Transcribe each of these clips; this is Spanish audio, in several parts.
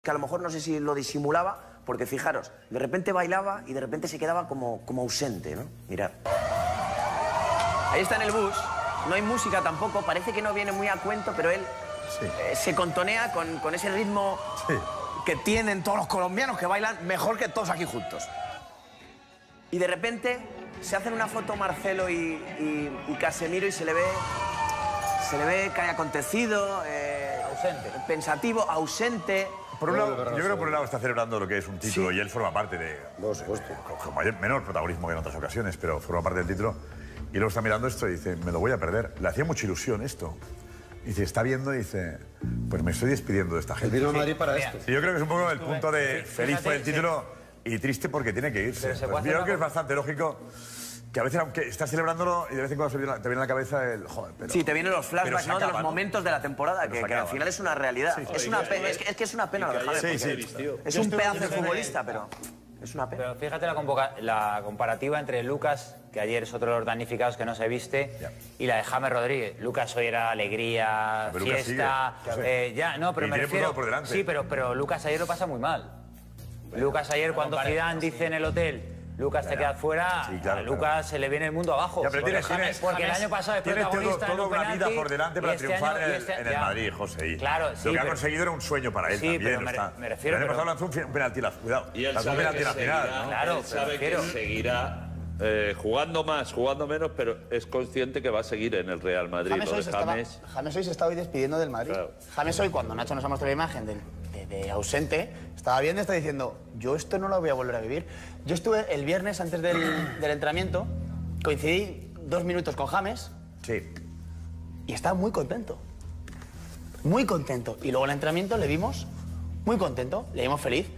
que a lo mejor no sé si lo disimulaba, porque fijaros, de repente bailaba y de repente se quedaba como ausente, ¿no? Mirad. Ahí está en el bus, no hay música tampoco, parece que no viene muy a cuento, pero él se contonea con ese ritmo que tienen todos los colombianos que bailan mejor que todos aquí juntos. Y de repente se hacen una foto Marcelo y Casemiro y se le ve que hay acontecido, ausente, pensativo, ausente. Por un lado, yo creo que por un lado está celebrando lo que es un título y él forma parte de... con menor protagonismo que en otras ocasiones, pero forma parte del título. Y luego está mirando esto y dice, me lo voy a perder. Le hacía mucha ilusión esto. Y dice, está viendo y dice, pues me estoy despidiendo de esta gente. Vino a Madrid para esto. Y yo creo que es un poco el punto de feliz por el título y triste porque tiene que irse. Pues yo creo que es bastante lógico que a veces, aunque estás celebrándolo y de vez en cuando te viene a la cabeza el... Joder, pero, sí, te vienen los flashbacks, ¿no? De los momentos de la temporada, que al final es una realidad. Es que es una pena lo de James. Es un pedazo de futbolista, pero... Es una pena. Pero fíjate la comparativa entre Lucas, que ayer es otro de los damnificados que no se viste, y la de James Rodríguez. Lucas hoy era alegría, fiesta... pero me refiero... Sí, pero Lucas ayer lo pasa muy mal. Lucas ayer, cuando Zidane dice en el hotel... Lucas, te quedas fuera, a Lucas se le viene el mundo abajo. Porque el año pasado es protagonista toda una vida por delante para triunfar en el Madrid, José. Claro, sí. Lo que ha conseguido era un sueño para él también. Pero me refiero... El año pasado lanzó un penalti, cuidado. Y él sabe que seguirá jugando más, jugando menos, pero es consciente que va a seguir en el Real Madrid. James hoy se está despediendo del Madrid. Claro. James hoy, cuando Nacho nos ha mostrado la imagen de ausente, estaba viendo y está diciendo, yo esto no lo voy a volver a vivir. Yo estuve el viernes antes del entrenamiento, coincidí 2 minutos con James. Sí. Y estaba muy contento. Muy contento. Y luego en el entrenamiento le vimos muy contento, le vimos feliz.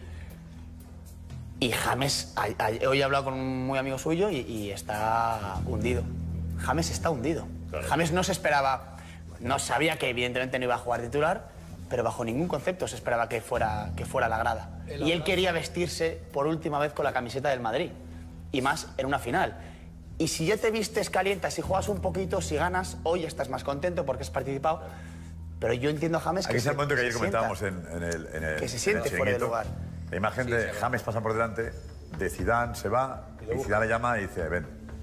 Y James, hoy he hablado con un muy amigo suyo y está hundido. James está hundido. Claro. James no se esperaba, no sabía que evidentemente no iba a jugar titular, pero bajo ningún concepto se esperaba que fuera a la grada. Y él quería vestirse por última vez con la camiseta del Madrid. Y más en una final. Y si ya te vistes, calientas, si juegas un poquito, si ganas, hoy estás más contento porque has participado. Pero yo entiendo a James que aquí es el momento que ayer comentábamos en el que se siente fuera de lugar. La imagen de James pasa por delante, de Zidane se va, y Zidane le llama y dice, ven.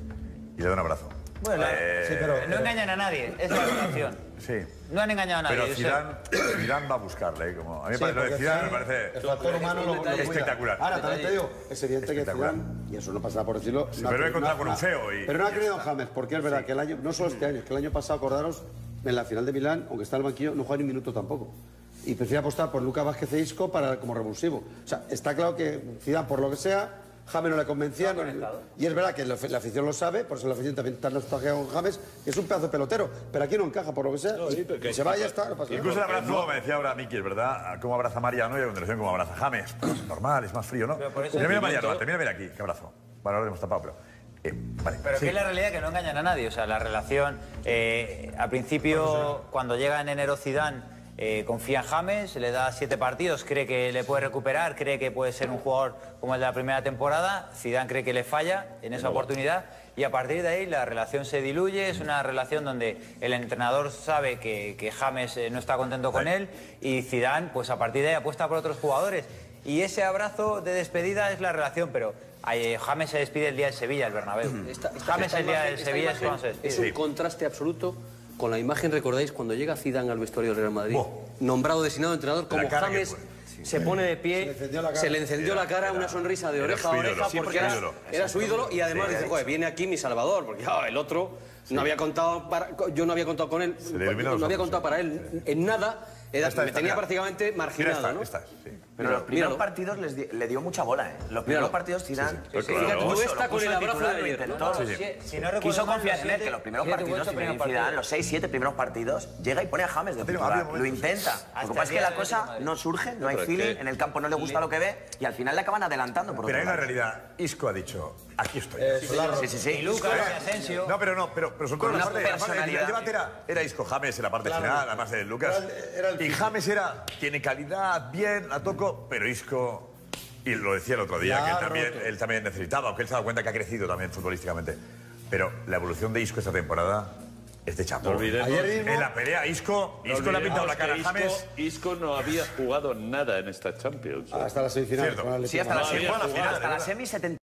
Y le da un abrazo. Bueno, no engañan a nadie, es la relación. Sí. No han engañado a nadie. Pero Zidane va a buscarle. Como, a mí lo de Zidane me parece el factor humano lo espectacular. Ahora, también te digo, es evidente que Zidane, y eso no pasa por decirlo... Pero he encontrado con un feo. Pero no ha creído en James, porque es verdad que el año, no solo este año, es que el año pasado, acordaros, en la final de Milán, aunque está en el banquillo, no juega ni un minuto tampoco. Y prefiere apostar por Lucas Vázquez e Isco como revulsivo. O sea, está claro que Zidane, por lo que sea, James no le convencía. Y es verdad que la afición lo sabe, por eso la afición también está nostálgica con James, que es un pedazo de pelotero, pero aquí no encaja, por lo que sea. Que se vaya, está, no pasa nada. Incluso el abrazo, me decía ahora Miki, es verdad, cómo abraza a Mariano y a continuación cómo abraza a James. Pues, normal, es más frío, ¿no? Mira Mariano, termina de ver aquí, qué abrazo. Bueno, ahora hemos tapado, pero... Vale. Pero que es la realidad que no engañan a nadie. O sea, la relación, al principio, cuando llega en enero Zidane, confía en James, le da 7 partidos, cree que le puede recuperar, cree que puede ser un jugador como el de la primera temporada. Zidane cree que le falla en esa oportunidad y a partir de ahí la relación se diluye. Es una relación donde el entrenador sabe que James no está contento con él y Zidane, pues a partir de ahí apuesta por otros jugadores. Y ese abrazo de despedida es la relación, pero James se despide el día de Sevilla, el Bernabéu. James el día de Sevilla es cuando se despide. Es un contraste absoluto con la imagen, recordáis, cuando llega Zidane al vestuario del Real Madrid, nombrado, designado entrenador, como James se pone de pie, se le encendió la cara, una sonrisa de oreja a oreja, porque era su ídolo, y además dice, joder, viene aquí mi salvador, porque el otro no había contado, yo no había contado con él, no había contado para él en nada. Me tenía prácticamente marginado, ¿no? Pero los primeros partidos le dio mucha bola, ¿eh? Los primeros partidos Zidane... Fíjate, tú está con el abrazo de ayer, ¿no? Quiso confiar en él, que los primeros partidos, Zidane, los 6-7 primeros partidos, llega y pone a James de titular. Lo intenta. Lo que pasa es que la cosa no surge, no hay feeling, en el campo no le gusta lo que ve y al final le acaban adelantando. Pero hay una realidad. Isco ha dicho, aquí estoy. Sí. Y Lucas, y Asensio... No, pero sobre todo la parte... El debate era Isco James en la parte final, además de Lucas. Y James tiene calidad, bien, la toco, pero Isco, y lo decía el otro día, que él también necesitaba, aunque él se ha dado cuenta que ha crecido también futbolísticamente. Pero la evolución de Isco esta temporada es de chapó. No olvidemos- En la pelea, Isco le ha pintado la cara a James. Isco no había jugado nada en esta Champions. Hasta la semifinal. Cierto. Sí, hasta la No había semi, jugado. hasta la semi 70.